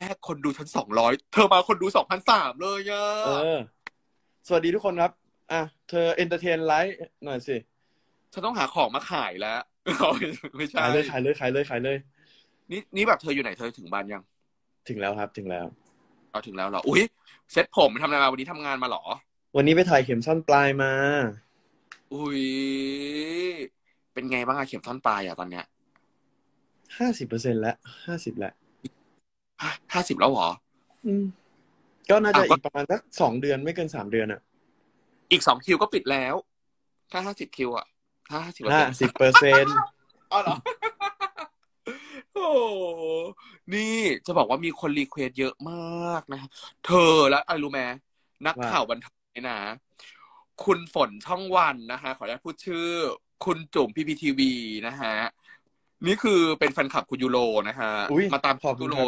กคนดูฉัน200เธอมาคนดู2,300เลยอ่ะสวัสดีทุกคนครับเธอเอนเตอร์เทนไลฟ์หน่อยสิฉันต้องหาของมาขายแล้วไม่ใช่ขายเลยนี่แบบเธออยู่ไหนเธอถึงบ้านยังถึงแล้วครับถึงแล้วเอาถึงแล้วเหรออุ๊ยเซ็ตผมทำอะไรมาวันนี้ทำงานมาเหรอวันนี้ไปถ่ายเข็มซ่อนปลายมาอุ๊ยเป็นไงบ้างอะเข็มซ่อนปลายอะตอนเนี้ย 50%แล้ว50แล้ว 50แล้วเหรอก็น่าจะอีกประมาณสัก2 เดือนไม่เกิน3 เดือนอ่ะอีก2 คิวก็ปิดแล้วถ้า50 คิวอะถ้า 50% อ๋อเหรอโอ้นี่จะบอกว่ามีคนรีเควสเยอะมากนะเธอแล้วไอ้รู้ไหมนักข่าวบันเทิงเนี่ยนะคุณฝนช่องวันนะฮะขออนุญาตพูดชื่อคุณจุ๋มพีพีทีวีนะฮะนี่คือเป็นแฟนคลับคุณยูโรนะฮะมาตามยูโร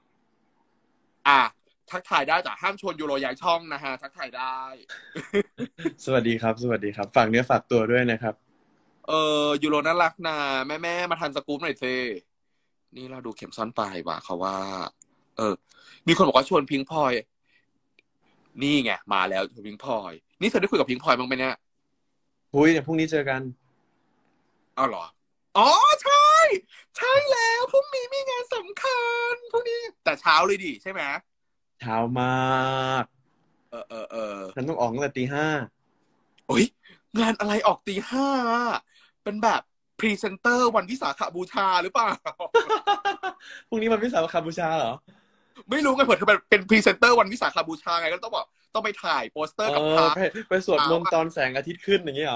ทักทายได้แต่ห้ามชวนยูโรย้ายช่องนะฮะทักทายได้สวัสดีครับฝากเนื้อฝากตัวด้วยนะครับยูโรน่ารักนะแม่มาทันสกู๊ปหน่อยสินี่เราดูเข็มซ่อนปลายว่ะเขาว่ามีคนบอกว่าชวนพิงค์พลอยนี่ไงมาแล้วพิงค์พลอยนี่เธอได้คุยกับพิงค์พลอยบ้างไหมเนี่ยคุยเนี่ยพรุ่งนี้เจอกันอ้าวเหรออ๋อใช่แล้วพรุ่งนี้มีงานสำคัญพรุ่งนี้แต่เช้าเลยดิใช่ไหมเช้ามากฉันต้องออกตั้งแต่ตี 5 โอ้ยงานอะไรออกตี 5เป็นแบบพรีเซนเตอร์วันวิสาขบูชาหรือเปล่าพรุ่งนี้มันวิสาขบูชาเหรอไม่รู้ไงเผื่อเธอเป็นพรีเซนเตอร์วันวิสาขบูชาไงก็ต้องบอกต้องไปถ่ายโปสเตอร์กับพระไปสวดมนต์ตอนแสงอาทิตย์ขึ้นอย่างนี้เหรอ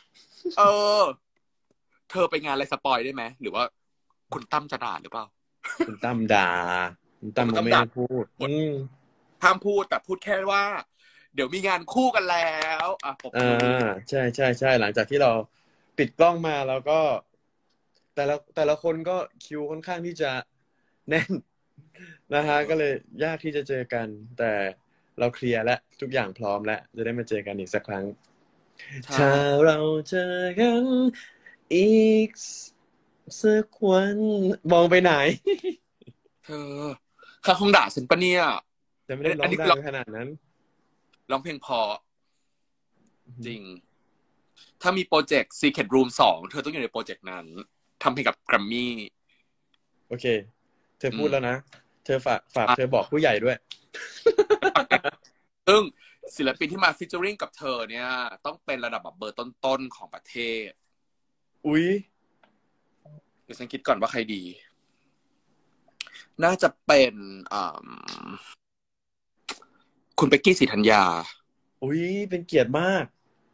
เธอไปงานอะไรสปอยได้ไหมหรือว่าคุณตั้มจะด่าหรือเปล่าคุณตั้มด่าคุณตั้มไม่ได้พูดห้ามพูดแต่พูดแค่ว่าเดี๋ยวมีงานคู่กันแล้วใช่หลังจากที่เราปิดกล้องมาแล้วก็แต่ละคนก็คิวค่อนข้างที่จะแน่นนะฮะก็เลยยากที่จะเจอกันแต่เราเคลียร์แล้วทุกอย่างพร้อมแล้วจะได้มาเจอกันอีกสักครั้งถ้าเราเจอกันอีกสักวันมองไปไหนเธอข้าคงด่าฉันปะเนี่ยจะไม่ได้ร้องดังขนาดนั้นร้องเพลงพอจริงถ้ามีโปรเจกต์ Secret Room 2เธอต้องอยู่ในโปรเจกต์นั้นทำเพลงกับแกรมมี่โอเคเธอพูดแล้วนะเธอฝากเธอบอกผู้ใหญ่ด้วยซึ่งศิลปินที่มาฟีเจอริ่งกับเธอเนี่ยต้องเป็นระดับแบบเบอร์ต้นๆของประเทศอุ๊ยเดี๋ยวฉันคิดก่อนว่าใครดีน่าจะเป็นคุณเป๊กกี้ศรีธัญญาอุ๊ยเป็นเกียรติมาก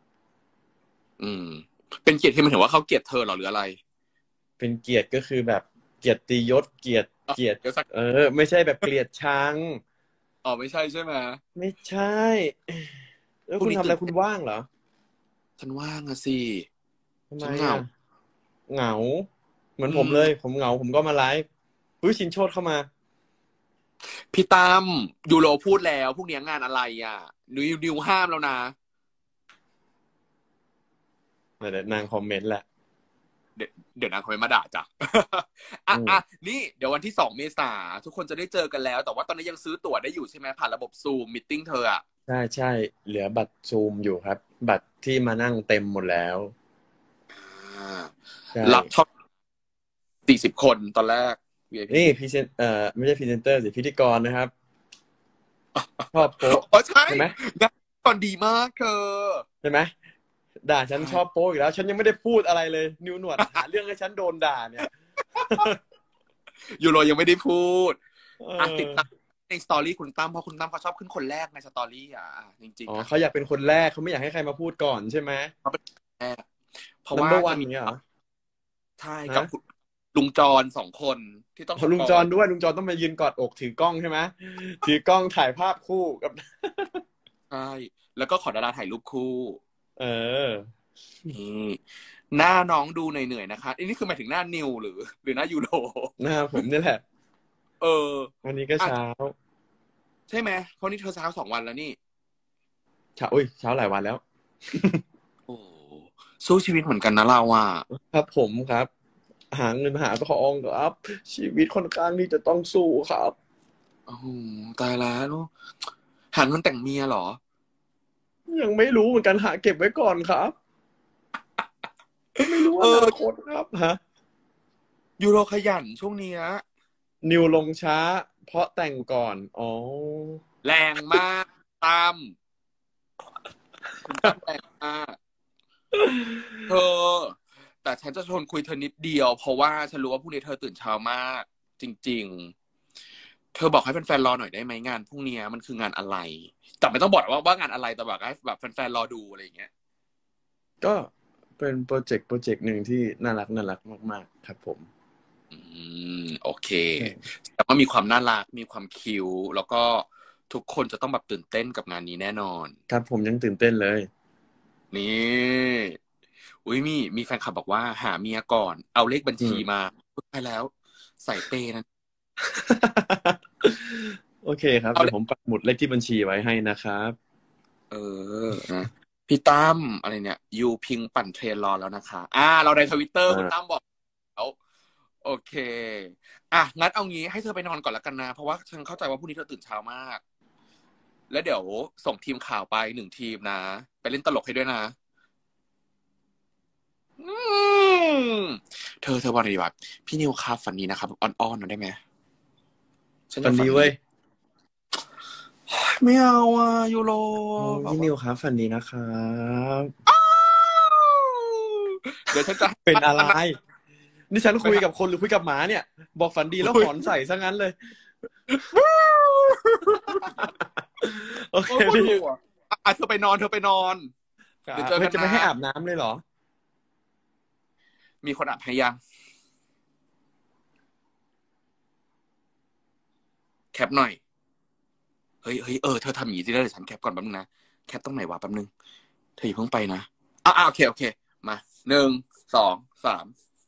เป็นเกียรติที่มันถือว่าเขาเกลียดเธอหรอหรืออะไรเป็นเกียรติก็คือแบบเกียรติยศเกียรติไม่ใช่แบบเกลียดชังไม่ใช่ใช่ไหมไม่ใช่แล้วคุณทำอะไรคุณว่างเหรอฉันว่างอะสิฉันเหงาเหมือนผมเลยผมเหงาผมก็มาไลฟ์ชินโชติเข้ามาพี่ตั้มยูโรพูดแล้วพวกนี้งานอะไรอ่ะนิวห้ามแล้วนะเดี๋ยวนางคอมเมนต์แหละเดี๋ยวนางคอมเมนต์มาด่าจ้ะนี่เดี๋ยววันที่2 เมษาทุกคนจะได้เจอกันแล้วแต่ว่าตอนนี้ยังซื้อตั๋วได้อยู่ใช่ไหมผ่านระบบซูมมิทติ้งเธออ่ะใช่เหลือบัตรซูมอยู่ครับบัตรที่มานั่งเต็มหมดแล้วรับท็อป40 คนตอนแรกนี่พรีเซนไม่ใช่พรีเซนเตอร์สิพิธีกรนะครับชอบโป๊ะใช่ไหมตอนดีมากเธอใช่ไหมด่าฉันชอบโป๊ะอีกแล้วฉันยังไม่ได้พูดอะไรเลยนิวหนวดหาเรื่องให้ฉันโดนด่าเนี่ยยูโรยังไม่ได้พูดติดตามในสตอรี่คุณตั้มเพราะคุณตั้มเขาชอบขึ้นคนแรกในสตอรี่จริงๆเขาอยากเป็นคนแรกเขาไม่อยากให้ใครมาพูดก่อนใช่ไหมเขาเป็นแรกเพราะว่าจะมีเหรอใช่กับลุงจร2 คนที่ต้องลุงจรด้วยลุงจรต้องมายืนกอดอกถือกล้องใช่ไหมถือกล้องถ่ายภาพคู่กับใช่แล้วก็ขอดาราถ่ายรูปคู่นี่หน้าน้องดูเหนื่อยๆนะคะอันนี้คือหมายถึงหน้านิวหรือหน้ายูโรหน้าผมนี่แหละวันนี้ก็เช้าใช่ไหมเพราะนี่เธอเช้า2 วันแล้วนี่เช้าหลายวันแล้วโอ้สู้ชีวิตเหมือนกันนะเราครับผมครับหาเงินหาทองครับชีวิตค่อนข้างที่จะต้องสู้ครับโอ้โหตายแล้วหาเงินแต่งเมียเหรอยังไม่รู้เหมือนกันหาเก็บไว้ก่อนครับไม่รู้อนาคตครับฮะยูโรขยันช่วงเนี้ยนิวลงช้าเพราะแต่งก่อนอ๋อแรงมากตามคุณตั้มแรงมากเธอแต่ฉันจะชวนคุยเธอนิดเดียวเพราะว่าฉันรู้ว่าพรุ่งนี้เธอตื่นเช้ามากจริงๆเธอบอกให้แฟนๆรอหน่อยได้ไหมงานพรุ่งนี้มันคืองานอะไรแต่ไม่ต้องบอกว่างานอะไรแต่บอกให้แบบแฟนๆรอดูอะไรอย่างเงี้ยก็เป็นโปรเจกต์หนึ่งที่น่ารักมากๆครับผมโอเคแต่ว่ามีความน่ารักมีความคิ้วแล้วก็ทุกคนจะต้องแบบตื่นเต้นกับงานนี้แน่นอนครับผมยังตื่นเต้นเลยนี่อุ้ยมีแฟนคลับบอกว่าหาเมียก่อนเอาเลขบัญชีมาไปแล้วใส่เปย์นะโอเคครับเดี๋ยวผมปักหมุดเลขที่บัญชีไว้ให้นะครับเออนะพี่ตั้มอะไรเนี่ยยูพิงปั่นเทรนรอแล้วนะคะเราในTwitterคุณตั้มบอกแล้วโอเคงั้นเอางี้ให้เธอไปนอนก่อนแล้วกันนะเพราะว่าฉันเข้าใจว่าพรุ่งนี้เธอตื่นเช้ามากแล้วเดี๋ยวส่งทีมข่าวไป1 ทีมนะไปเล่นตลกให้ด้วยนะเธอบอกหน่อยดีว่าพี่นิวครับฝันดีนะครับอ้อนๆหน่อยได้ไหมฝันดีเว้ยไม่เอายูโรพี่นิวครับฝันดีนะครับเดี๋ยวฉันจะเป็นอะไร นี่ฉันคุยกับคนหรือคุยกับหมาเนี่ย บอกฝันดีแล้วหอนใส่ซะงั้นเลย โอเคพี่เธอไปนอนเธอไปนอนเดี๋ยวเจอกันนะจะไม่ให้อาบน้ำเลยเหรอมีคนอาบให้ยังแคปหน่อยเฮ้ยเธอทำอย่างนี้สิได้เลยฉันแคปก่อนแป๊บนึงนะแคปตรงไหนวะแป๊บนึงเธออย่าเพิ่งไปนะโอเคมา1 2 3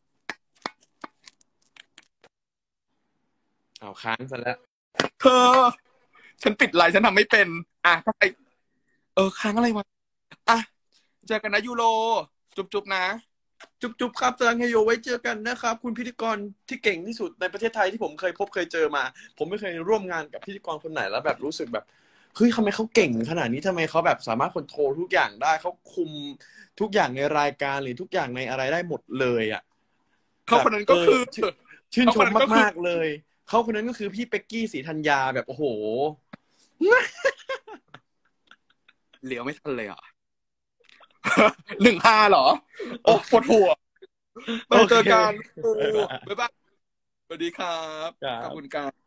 เอาค้างซะแล้วเธอฉันปิดไลน์ฉันทำไม่เป็นทำไมค้างอะไรวะเจอกันนะยูโรจุ๊บนะจุ๊บครับซังเฮโยไว้เจอกันนะครับคุณพิธีกรที่เก่งที่สุดในประเทศไทยที่ผมเคยเจอมาผมไม่เคยร่วมงานกับพิธีกรคนไหนแล้วแบบรู้สึกแบบเฮ้ยทำไมเขาเก่งขนาดนี้ทำไมเขาแบบสามารถคอนโทรลทุกอย่างได้เขาคุมทุกอย่างในรายการหรือทุกอย่างในอะไรได้หมดเลยอ่ะเขาคนนั้นก็คือชื่นชมมากๆเลยเขาคนนั้นก็คือพี่เป็กกี้ศรีธัญญาแบบโอ้โหเหลียวไม่ทันเลย15เหรอโอ้ปวดหัวไปเจอกันบ๊ายบายสวัสดีครับขอบคุณครับ